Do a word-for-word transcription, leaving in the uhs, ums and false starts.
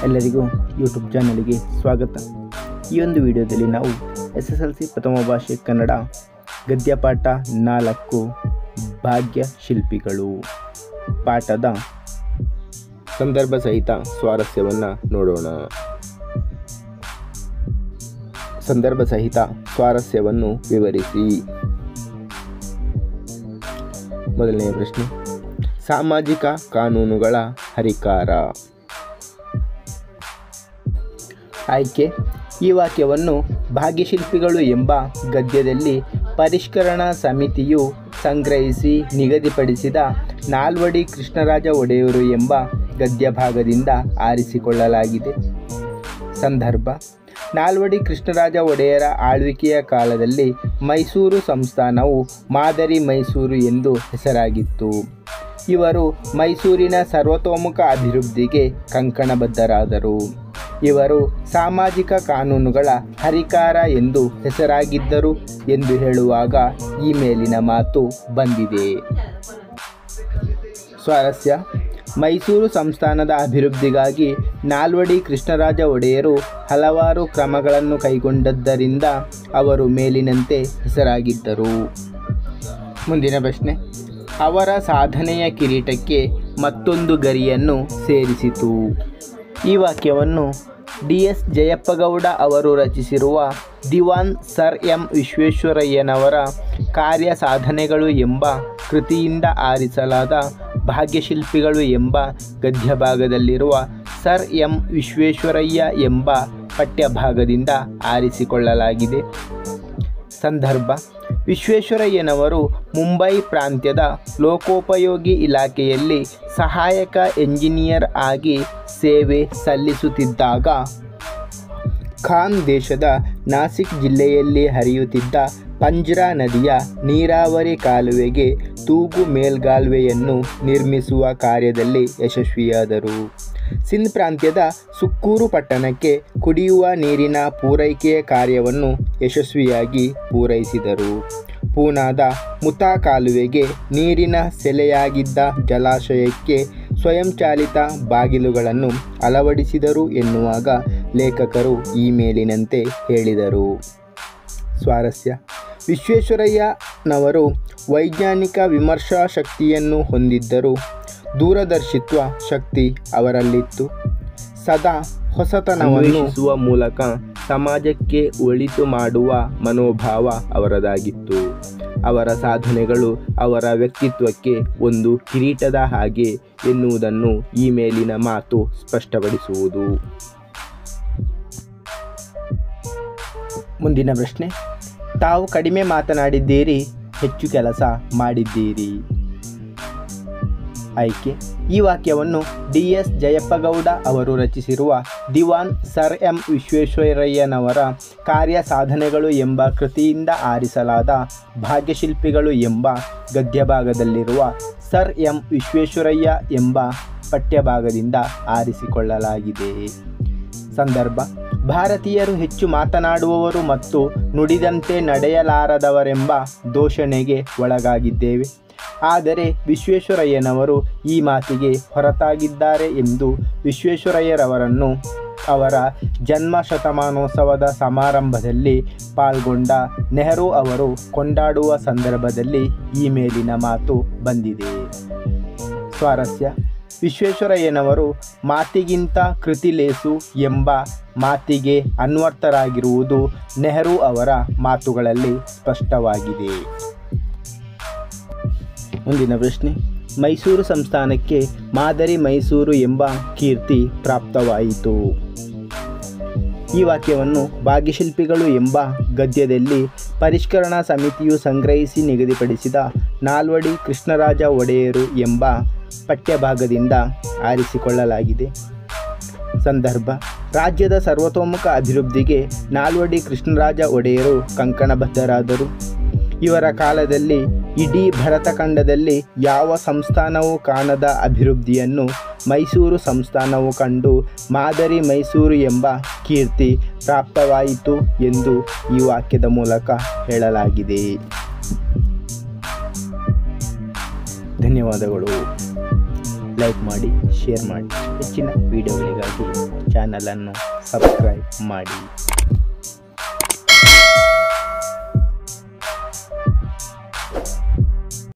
ಎಲ್ಲರಿಗೂ ಯೂಟ್ಯೂಬ್ ಚಾನಲ್ಗೆ ಸ್ವಾಗತ. ಈ ಒಂದು ವಿಡಿಯೋದಲ್ಲಿ ನಾವು ಎಸ್ ಎಸ್ ಎಲ್ ಸಿ ಪ್ರಥಮ ಭಾಷೆ ಕನ್ನಡ ಗದ್ಯಪಾಠ ನಾಲ್ಕು ಭಾಗ್ಯ ಶಿಲ್ಪಿಗಳು ಪಾಠದ ಸಂದರ್ಭ ಸಹಿತ ಸ್ವಾರಸ್ಯವನ್ನು ನೋಡೋಣ. ಸಂದರ್ಭ ಸಹಿತ ಸ್ವಾರಸ್ಯವನ್ನು ವಿವರಿಸಿ. ಮೊದಲನೆಯ ಪ್ರಶ್ನೆ, ಸಾಮಾಜಿಕ ಕಾನೂನುಗಳ ಹರಿಕಾರ. ಆಯ್ಕೆ: ಈ ವಾಕ್ಯವನ್ನು ಭಾಗ್ಯಶಿಲ್ಪಿಗಳು ಎಂಬ ಗದ್ಯದಲ್ಲಿ ಪರಿಷ್ಕರಣಾ ಸಮಿತಿಯು ಸಂಗ್ರಹಿಸಿ ನಿಗದಿಪಡಿಸಿದ ನಾಲ್ವಡಿ ಕೃಷ್ಣರಾಜ ಒಡೆಯರು ಎಂಬ ಗದ್ಯ ಭಾಗದಿಂದ ಆರಿಸಿಕೊಳ್ಳಲಾಗಿದೆ. ಸಂದರ್ಭ: ನಾಲ್ವಡಿ ಕೃಷ್ಣರಾಜ ಒಡೆಯರ ಆಳ್ವಿಕೆಯ ಕಾಲದಲ್ಲಿ ಮೈಸೂರು ಸಂಸ್ಥಾನವು ಮಾದರಿ ಮೈಸೂರು ಎಂದು ಹೆಸರಾಗಿತ್ತು. ಇವರು ಮೈಸೂರಿನ ಸರ್ವತೋಮುಖ ಅಭಿವೃದ್ಧಿಗೆ ಕಂಕಣಬದ್ಧರಾದರು. ಇವರು ಸಾಮಾಜಿಕ ಕಾನೂನುಗಳ ಹರಿಕಾರ ಎಂದು ಹೆಸರಾಗಿದ್ದರು ಎಂದು ಹೇಳುವಾಗ ಈ ಮೇಲಿನ ಮಾತು ಬಂದಿದೆ. ಸ್ವಾರಸ್ಯ: ಮೈಸೂರು ಸಂಸ್ಥಾನದ ಅಭಿವೃದ್ಧಿಗಾಗಿ ನಾಲ್ವಡಿ ಕೃಷ್ಣರಾಜ ಒಡೆಯರು ಹಲವಾರು ಕ್ರಮಗಳನ್ನು ಕೈಗೊಂಡದ್ದರಿಂದ ಅವರು ಮೇಲಿನಂತೆ ಹೆಸರಾಗಿದ್ದರು. ಮುಂದಿನ ಪ್ರಶ್ನೆ, ಅವರ ಸಾಧನೆಯ ಕಿರೀಟಕ್ಕೆ ಮತ್ತೊಂದು ಗರಿಯನ್ನು ಸೇರಿಸಿತು. ಈ ವಾಕ್ಯವನ್ನು ಡಿ ಎಸ್ ಜಯಪ್ಪಗೌಡ ಅವರು ರಚಿಸಿರುವ ದಿವಾನ್ ಸರ್ ಎಂ ವಿಶ್ವೇಶ್ವರಯ್ಯನವರ ಕಾರ್ಯ ಸಾಧನೆಗಳು ಎಂಬ ಕೃತಿಯಿಂದ ಆರಿಸಲಾದ ಭಾಗ್ಯಶಿಲ್ಪಿಗಳು ಎಂಬ ಗದ್ಯಭಾಗದಲ್ಲಿರುವ ಸರ್ ಎಂ ವಿಶ್ವೇಶ್ವರಯ್ಯ ಎಂಬ ಪಠ್ಯಭಾಗದಿಂದ ಆರಿಸಿಕೊಳ್ಳಲಾಗಿದೆ. ಸಂದರ್ಭ: ವಿಶ್ವೇಶ್ವರಯ್ಯನವರು ಮುಂಬೈ ಪ್ರಾಂತ್ಯದ ಲೋಕೋಪಯೋಗಿ ಇಲಾಖೆಯಲ್ಲಿ ಸಹಾಯಕ ಎಂಜಿನಿಯರ್ ಆಗಿ ಸೇವೆ ಸಲ್ಲಿಸುತ್ತಿದ್ದಾಗ ಖಾನ್ ದೇಶದ ನಾಸಿಕ್ ಜಿಲ್ಲೆಯಲ್ಲಿ ಹರಿಯುತ್ತಿದ್ದ ಪಂಜ್ರಾ ನದಿಯ ನೀರಾವರಿ ಕಾಲುವೆಗೆ ತೂಗು ಮೇಲ್ಗಾಲುವೆಯನ್ನು ನಿರ್ಮಿಸುವ ಕಾರ್ಯದಲ್ಲಿ ಯಶಸ್ವಿಯಾದರು. ಸಿಂಧ್ ಪ್ರಾಂತ್ಯದ ಸುಕ್ಕೂರು ಪಟ್ಟಣಕ್ಕೆ ಕುಡಿಯುವ ನೀರಿನ ಪೂರೈಕೆಯ ಕಾರ್ಯವನ್ನು ಯಶಸ್ವಿಯಾಗಿ ಪೂರೈಸಿದರು. ಪೂನಾದ ಮುತಾ ಕಾಲುವೆಗೆ ನೀರಿನ ಸೆಲೆಯಾಗಿದ್ದ ಜಲಾಶಯಕ್ಕೆ ಸ್ವಯಂಚಾಲಿತ ಬಾಗಿಲುಗಳನ್ನು ಅಳವಡಿಸಿದರು ಎನ್ನುವಾಗ ಲೇಖಕರು ಈ ಮೇಲಿನಂತೆ ಹೇಳಿದರು. ಸ್ವಾರಸ್ಯ: ವಿಶ್ವೇಶ್ವರಯ್ಯನವರು ವೈಜ್ಞಾನಿಕ ವಿಮರ್ಶಾ ಶಕ್ತಿಯನ್ನು ಹೊಂದಿದ್ದರು. ದೂರದರ್ಶಿತ್ವ ಶಕ್ತಿ ಅವರಲ್ಲಿತ್ತು. ಸದಾ ಹೊಸತನವನ್ನು ಅನ್ವೇಷಿಸುವ ಮೂಲಕ ಸಮಾಜಕ್ಕೆ ಒಳಿತು ಮಾಡುವ ಮನೋಭಾವ ಅವರದಾಗಿತ್ತು. ಅವರ ಸಾಧನೆಗಳು ಅವರ ವ್ಯಕ್ತಿತ್ವಕ್ಕೆ ಒಂದು ಕಿರೀಟದ ಹಾಗೆ ಎನ್ನುವುದನ್ನು ಈ ಮೇಲಿನ ಮಾತು ಸ್ಪಷ್ಟಪಡಿಸುವುದು. ಮುಂದಿನ ಪ್ರಶ್ನೆ, ತಾವು ಕಡಿಮೆ ಮಾತನಾಡಿದ್ದೀರಿ, ಹೆಚ್ಚು ಕೆಲಸ ಮಾಡಿದ್ದೀರಿ. ಆಯ್ಕೆ: ಈ ವಾಕ್ಯವನ್ನು ಡಿ ಎಸ್ ಜಯಪ್ಪಗೌಡ ಅವರು ರಚಿಸಿರುವ ದಿವಾನ್ ಸರ್ ಎಂ ವಿಶ್ವೇಶ್ವರಯ್ಯನವರ ಕಾರ್ಯ ಸಾಧನೆಗಳು ಎಂಬ ಕೃತಿಯಿಂದ ಆರಿಸಲಾದ ಭಾಗ್ಯಶಿಲ್ಪಿಗಳು ಎಂಬ ಗದ್ಯಭಾಗದಲ್ಲಿರುವ ಸರ್ ಎಂ ವಿಶ್ವೇಶ್ವರಯ್ಯ ಎಂಬ ಪಠ್ಯಭಾಗದಿಂದ ಆರಿಸಿಕೊಳ್ಳಲಾಗಿದೆ. ಸಂದರ್ಭ: ಭಾರತೀಯರು ಹೆಚ್ಚು ಮಾತನಾಡುವವರು ಮತ್ತು ನುಡಿದಂತೆ ನಡೆಯಲಾರದವರೆಂಬ ದೂಷಣೆಗೆ ಒಳಗಾಗಿದ್ದೇವೆ. ಆದರೆ ವಿಶ್ವೇಶ್ವರಯ್ಯನವರು ಈ ಮಾತಿಗೆ ಹೊರತಾಗಿದ್ದಾರೆ ಎಂದು ವಿಶ್ವೇಶ್ವರಯ್ಯರವರನ್ನು ಅವರ ಜನ್ಮ ಶತಮಾನೋತ್ಸವದ ಸಮಾರಂಭದಲ್ಲಿ ಪಾಲ್ಗೊಂಡ ನೆಹರು ಅವರು ಕೊಂಡಾಡುವ ಸಂದರ್ಭದಲ್ಲಿ ಈ ಮೇಲಿನ ಮಾತು ಬಂದಿದೆ. ಸ್ವಾರಸ್ಯ: ವಿಶ್ವೇಶ್ವರಯ್ಯನವರು ಮಾತಿಗಿಂತ ಕೃತಿ ಲೇಸು ಎಂಬ ಮಾತಿಗೆ ಅನ್ವರ್ಥರಾಗಿರುವುದು ನೆಹರು ಅವರ ಮಾತುಗಳಲ್ಲಿ ಸ್ಪಷ್ಟವಾಗಿದೆ. ಮುಂದಿನ ಪ್ರಶ್ನೆ, ಮೈಸೂರು ಸಂಸ್ಥಾನಕ್ಕೆ ಮಾದರಿ ಮೈಸೂರು ಎಂಬ ಕೀರ್ತಿ ಪ್ರಾಪ್ತವಾಯಿತು. ಈ ವಾಕ್ಯವನ್ನು ಭಾಗ್ಯಶಿಲ್ಪಿಗಳು ಎಂಬ ಗದ್ಯದಲ್ಲಿ ಪರಿಷ್ಕರಣಾ ಸಮಿತಿಯು ಸಂಗ್ರಹಿಸಿ ನಿಗದಿಪಡಿಸಿದ ನಾಲ್ವಡಿ ಕೃಷ್ಣರಾಜ ಒಡೆಯರು ಎಂಬ ಪಠ್ಯಭಾಗದಿಂದ ಆರಿಸಿಕೊಳ್ಳಲಾಗಿದೆ. ಸಂದರ್ಭ: ರಾಜ್ಯದ ಸರ್ವತೋಮುಖ ಅಭಿವೃದ್ಧಿಗೆ ನಾಲ್ವಡಿ ಕೃಷ್ಣರಾಜ ಒಡೆಯರು ಕಂಕಣಬದ್ಧರಾದರು. ಇವರ ಕಾಲದಲ್ಲಿ ಇಡೀ ಭರತಖಂಡದಲ್ಲಿ ಯಾವ ಸಂಸ್ಥಾನವೂ ಕಾಣದ ಅಭಿವೃದ್ಧಿಯನ್ನು ಮೈಸೂರು ಸಂಸ್ಥಾನವು ಕಂಡು ಮಾದರಿ ಮೈಸೂರು ಎಂಬ ಕೀರ್ತಿ ಪ್ರಾಪ್ತವಾಯಿತು ಎಂದು ಈ ವಾಕ್ಯದ ಮೂಲಕ ಹೇಳಲಾಗಿದೆ. ಧನ್ಯವಾದಗಳು. ಲೈಕ್ ಮಾಡಿ, ಶೇರ್ ಮಾಡಿ. ಹೆಚ್ಚಿನ ವಿಡಿಯೋಗಳಿಗಾಗಿ ಚಾನಲನ್ನು ಸಬ್ಸ್ಕ್ರೈಬ್ ಮಾಡಿ.